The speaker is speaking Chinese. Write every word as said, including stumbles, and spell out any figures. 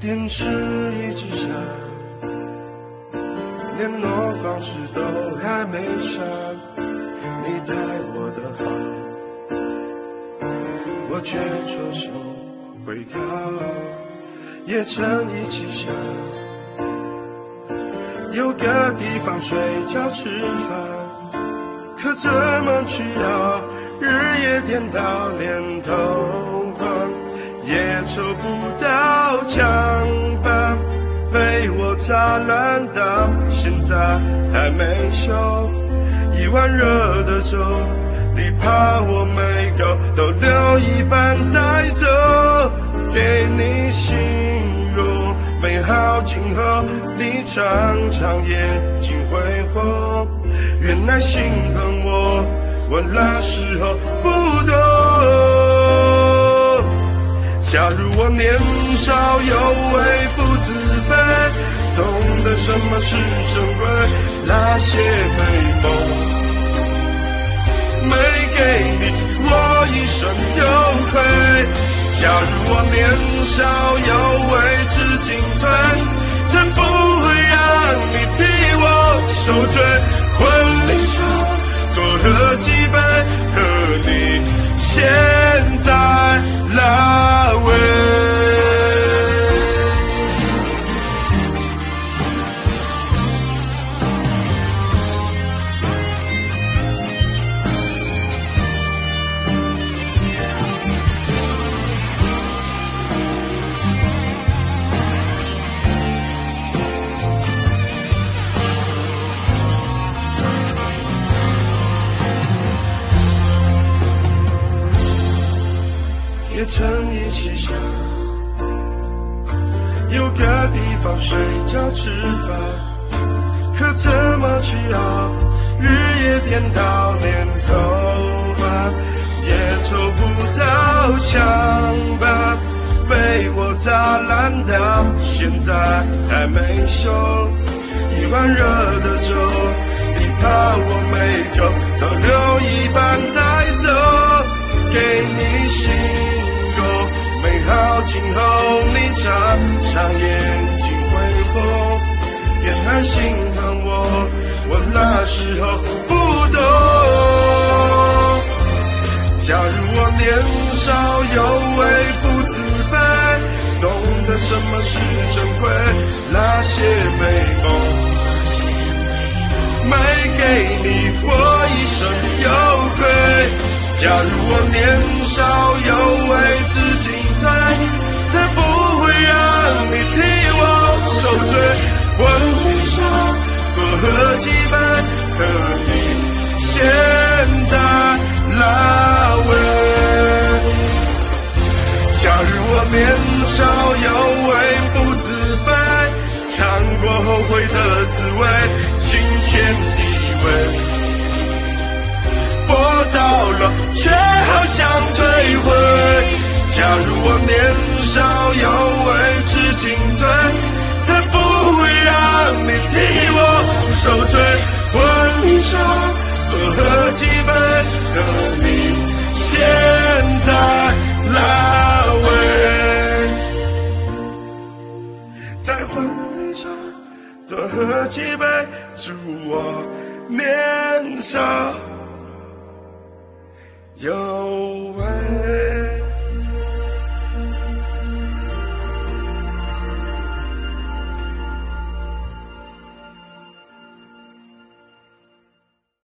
电视一直响，联络方式都还没删，你待我的好，我却抽手回跳，也曾一起想有个地方睡觉吃饭，可怎么去啊，日夜颠倒连头光，也抽不到墙板，被我砸烂到现在还没修。一碗热的粥，你怕我没够，都留一半带走，给你形容美好今后，你常常眼睛挥霍。原来心疼我，我那时候不懂。假如我年少有为不自卑，懂得什么是珍贵，那些美梦没给你，我一生有愧。假如我年少有为知进退，怎不会让你替我受罪？婚礼上多喝几杯，和你现在拉尾。也曾一起想有个地方睡觉吃饭，可怎么去熬，日夜颠倒连头发也抽不到墙板，被我砸烂到现在还没修。一碗热的粥，你怕我没够，都留一半带走，给你心美好今后，你常常眼睛挥霍。原来心疼我，我那时候不懂。假如我年少有为不自卑，懂得什么是珍贵，那些美梦没给你，我一生有愧。假如我年少有为知进退，才不会让你替我受罪。婚礼上多喝几杯，和你现在拉尾。假如我年少有为不自卑，尝过后悔的滋味，金钱地位我到了，却好想退回。假如我年少有为知进退，才不会让你替我受罪。婚礼上多喝几杯，和你现在拉尾。在婚礼上多喝几杯，祝我年少有为。